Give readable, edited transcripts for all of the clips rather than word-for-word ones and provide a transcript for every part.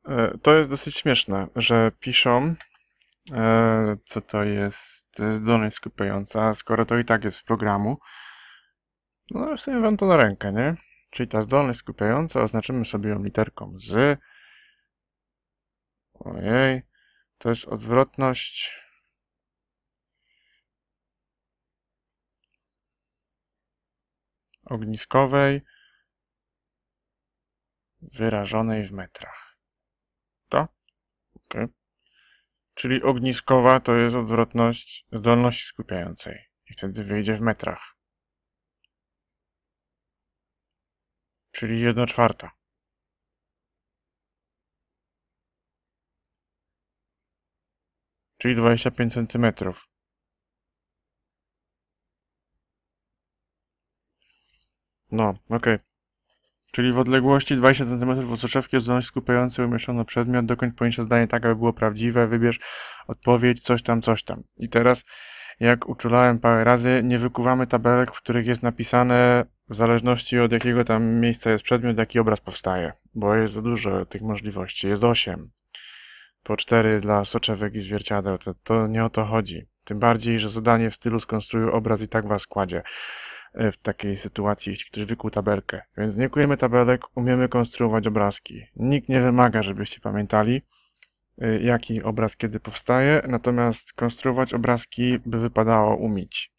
To jest dosyć śmieszne, że piszą, co to jest zdolność skupiająca, skoro to i tak jest z programu. No ale w sumie wam to na rękę, nie? Czyli ta zdolność skupiająca, oznaczymy sobie ją literką z. Ojej, to jest odwrotność ogniskowej wyrażonej w metrach. To? Ok. Czyli ogniskowa to jest odwrotność zdolności skupiającej. I wtedy wyjdzie w metrach. Czyli 1/4. Czyli 25 centymetrów. No, okej. Czyli w odległości 20 centymetrów od soczewki zdolność skupiającej umieszczono przedmiot, dokończ pojęcie zdanie tak, aby było prawdziwe, wybierz odpowiedź, coś tam, coś tam. I teraz, jak uczulałem parę razy, nie wykuwamy tabelek, w których jest napisane w zależności od jakiego tam miejsca jest przedmiot, jaki obraz powstaje, bo jest za dużo tych możliwości, jest 8. Po 4 dla soczewek i zwierciadeł, to nie o to chodzi. Tym bardziej, że zadanie w stylu skonstruuj obraz i tak was kładzie w takiej sytuacji, jeśli ktoś wykuł tabelkę. Więc nie kujemy tabelek, umiemy konstruować obrazki. Nikt nie wymaga, żebyście pamiętali, jaki obraz kiedy powstaje, natomiast konstruować obrazki by wypadało umieć.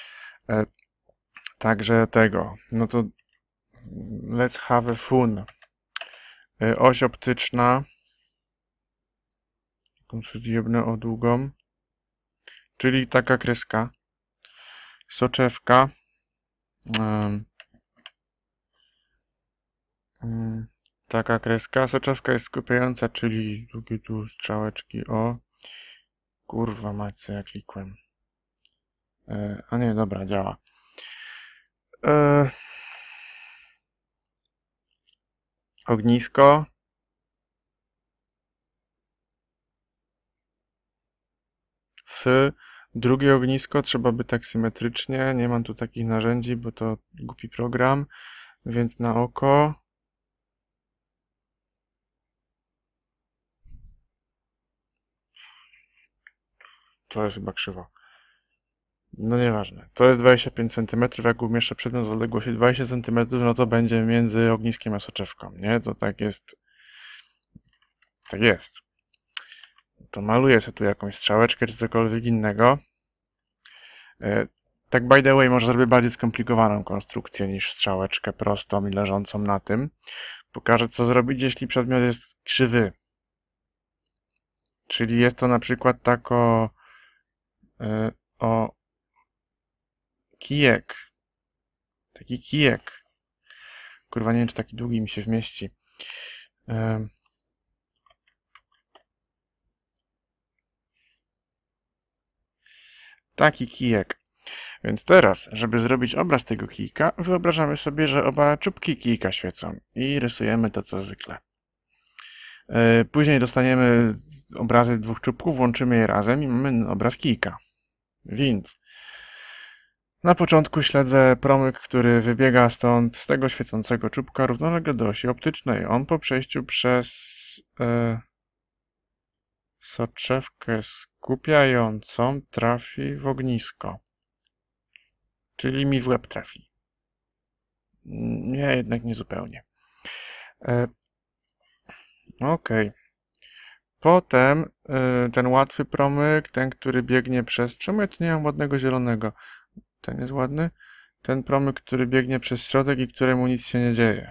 Także tego, no to let's have a fun. Oś optyczna, jebnę o długą, czyli taka kreska, soczewka, taka kreska, soczewka jest skupiająca, czyli drugie tu strzałeczki, o. Kurwa mać, co ja klikłem. A nie, dobra, działa. Ognisko. Drugie ognisko trzeba by tak symetrycznie. Nie mam tu takich narzędzi, bo to głupi program, więc na oko. To jest chyba krzywo. No nieważne. To jest 25 cm. Jak umieszczę przedmiot w odległości 20 cm, no to będzie między ogniskiem a soczewką, nie? To tak jest. Tak jest. To maluję sobie tu jakąś strzałeczkę czy cokolwiek innego. Tak by the way, może zrobię bardziej skomplikowaną konstrukcję niż strzałeczkę prostą i leżącą na tym. Pokażę, co zrobić, jeśli przedmiot jest krzywy. Czyli jest to na przykład tako o kijek. Taki kijek. Kurwa, nie wiem, czy taki długi mi się wmieści. Taki kijek. Więc teraz, żeby zrobić obraz tego kijka, wyobrażamy sobie, że oba czubki kijka świecą i rysujemy to, co zwykle. Później dostaniemy obrazy dwóch czubków, łączymy je razem i mamy obraz kijka. Więc na początku śledzę promyk, który wybiega stąd z tego świecącego czubka równolegle do osi optycznej. On po przejściu przez soczewkę skupiającą trafi w ognisko. Czyli mi w łeb trafi. Nie, jednak nie zupełnie. Ok. Potem ten łatwy promyk, ten, który biegnie przez... Czemu ja tu nie mam ładnego zielonego? Ten jest ładny? Ten promyk, który biegnie przez środek i któremu nic się nie dzieje.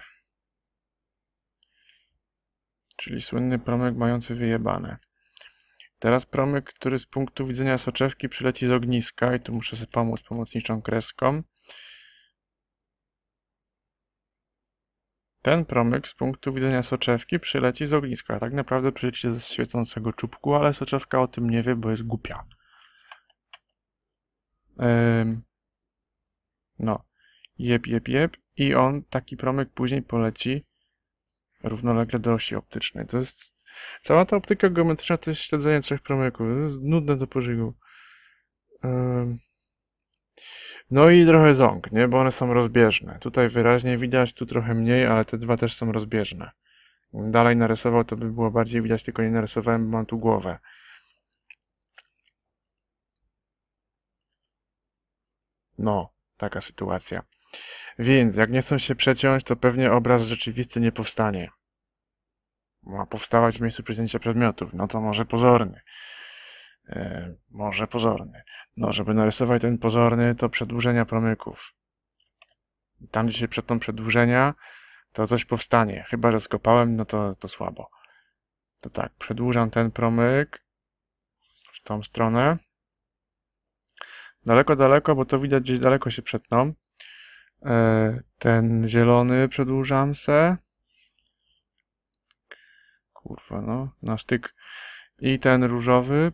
Czyli słynny promyk mający wyjebane. Teraz promyk, który z punktu widzenia soczewki przyleci z ogniska i tu muszę sobie pomóc pomocniczą kreską. Ten promyk z punktu widzenia soczewki przyleci z ogniska, a tak naprawdę przyleci ze świecącego czubku, ale soczewka o tym nie wie, bo jest głupia. No, jeb. I on, taki promyk później poleci równolegle do osi optycznej. To jest... Cała ta optyka geometryczna to jest śledzenie trzech promyków. To jest nudne do pożygu. No i trochę ząg, nie? Bo one są rozbieżne. Tutaj wyraźnie widać, tu trochę mniej, ale te dwa też są rozbieżne. dalej narysował, to by było bardziej widać, tylko nie narysowałem, bo mam tu głowę. No, taka sytuacja. Więc jak nie chcą się przeciąć, to pewnie obraz rzeczywisty nie powstanie. Ma powstawać w miejscu przecięcia przedmiotów. No to może pozorny. Może pozorny. No, żeby narysować ten pozorny, to przedłużenia promyków. Tam, gdzie się przetną przedłużenia, to coś powstanie. Chyba że skopałem, no to słabo. To tak, przedłużam ten promyk w tą stronę. Daleko, daleko, bo to widać, gdzieś daleko się przetną. Ten zielony przedłużam se. Kurwa, no, na styk. I ten różowy.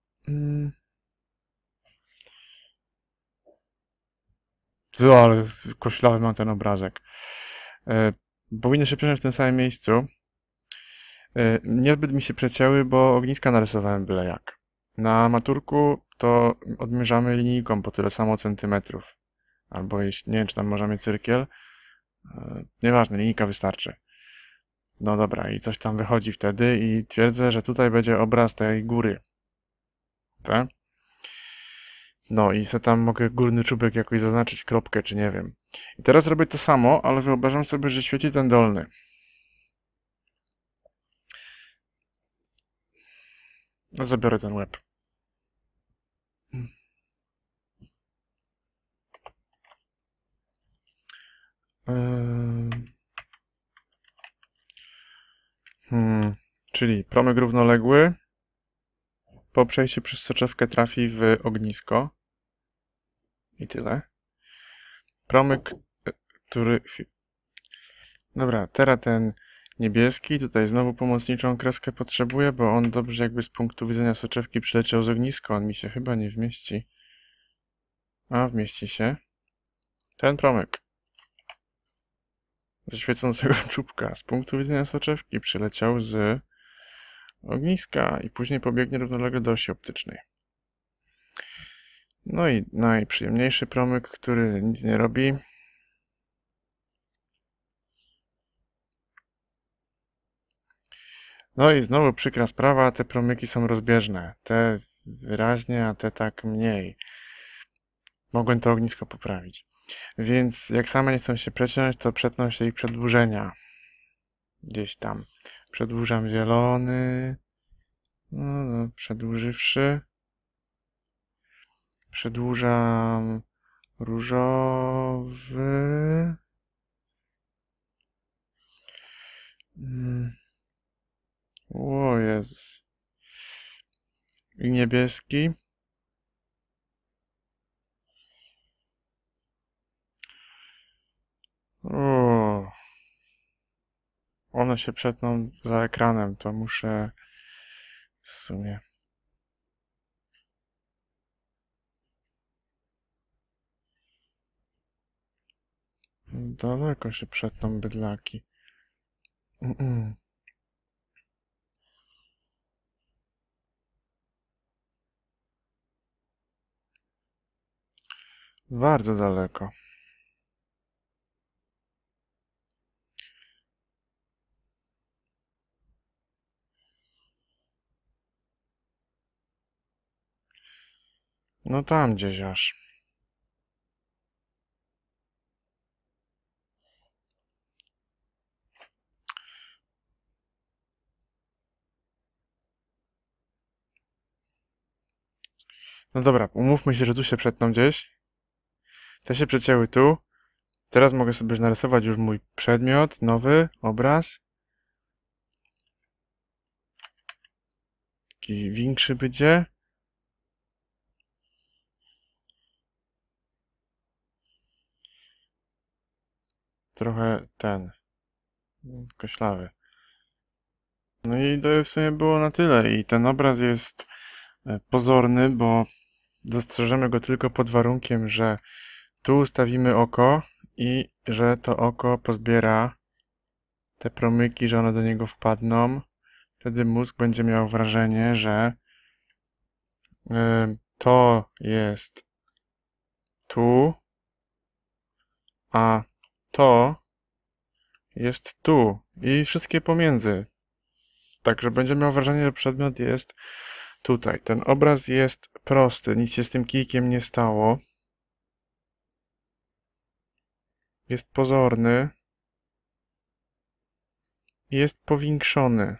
Ale koślawy mam ten obrazek. Powinny się przeciąć w tym samym miejscu. Niezbyt mi się przecięły, bo ogniska narysowałem byle jak. Na maturku to odmierzamy linijką po tyle samo centymetrów. Albo jeśli, nie wiem, czy tam możemy cyrkiel. Nieważne, linijka wystarczy. No dobra, i coś tam wychodzi wtedy i twierdzę, że tutaj będzie obraz tej góry. Tak? No i se tam mogę górny czubek jakoś zaznaczyć, kropkę, czy nie wiem. I teraz robię to samo, ale wyobrażam sobie, że świeci ten dolny. No zabiorę ten łeb. Czyli promyk równoległy po przejściu przez soczewkę trafi w ognisko. I tyle. Promyk, który... Dobra, teraz ten niebieski, tutaj znowu pomocniczą kreskę potrzebuję, bo on dobrze jakby z punktu widzenia soczewki przyleciał z ogniska. On mi się chyba nie wmieści. A, wmieści się. Ten promyk ze świecącego czubka z punktu widzenia soczewki przyleciał z ogniska i później pobiegnie równolegle do osi optycznej. No i najprzyjemniejszy promyk, który nic nie robi. No i znowu przykra sprawa, te promyki są rozbieżne. Te wyraźnie, a te tak mniej. Mogłem to ognisko poprawić. Więc jak same nie chcą się przeciąć, to przetną się ich przedłużenia. Gdzieś tam. Przedłużam zielony. No, przedłużywszy. Przedłużam różowy. O Jezus. I niebieski. O. One się przetną za ekranem, to muszę w sumie. Daleko się przetną bydlaki. Bardzo daleko. No tam gdzieś aż. No dobra, umówmy się, że tu się przetną gdzieś. Te się przecięły tu. Teraz mogę sobie narysować już mój przedmiot, nowy obraz. Taki większy będzie. Trochę ten koślawy. No i to w sumie było na tyle. I ten obraz jest pozorny, bo dostrzeżemy go tylko pod warunkiem, że tu ustawimy oko i że to oko pozbiera te promyki, że one do niego wpadną. Wtedy mózg będzie miał wrażenie, że to jest tu, a to jest tu i wszystkie pomiędzy. Także będzie miał wrażenie, że przedmiot jest tutaj. Ten obraz jest prosty, nic się z tym kijkiem nie stało. Jest pozorny. Jest powiększony.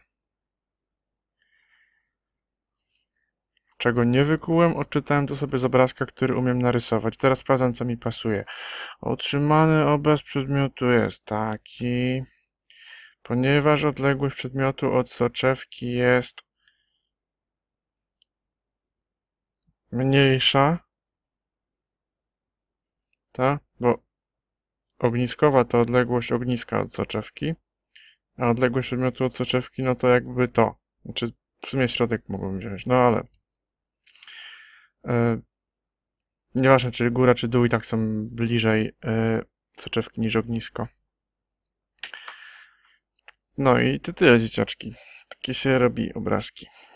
Czego nie wykułem, odczytałem to sobie z obrazka, który umiem narysować. Teraz sprawdzam, co mi pasuje. Otrzymany obraz przedmiotu jest taki, ponieważ odległość przedmiotu od soczewki jest mniejsza, tak? Bo ogniskowa to odległość ogniska od soczewki, a odległość przedmiotu od soczewki, no to jakby to. Znaczy, w sumie środek mogłem wziąć, no ale nieważne, czy góra, czy dół, i tak są bliżej soczewki niż ognisko. No i to tyle, dzieciaczki. Takie się robi obrazki.